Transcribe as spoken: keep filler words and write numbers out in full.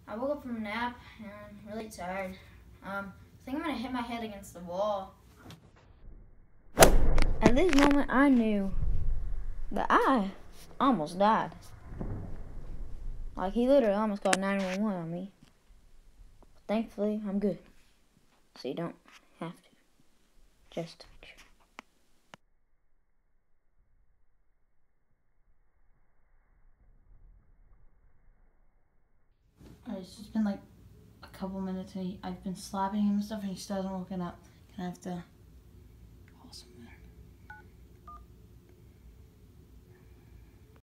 I woke up from a nap and I'm really tired. Um, I think I'm gonna hit my head against the wall. At this moment, I knew that I almost died. Like, he literally almost called nine one one on me. Thankfully, I'm good. So you don't have to. Just to make sure. Alright, it's just been like a couple minutes and he, I've been slapping him and stuff and he still hasn't woken up. Gonna have to